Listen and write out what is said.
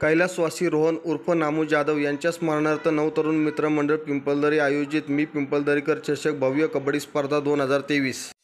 कैलासवासी रोहन उर्फ नामू जाधव यांच्या स्मरणार्थ नवतरुण मित्र मंडळ पिंपळदरी आयोजित मी पिंपळदरीकर चषक भव्य कबड्डी स्पर्धा 2023।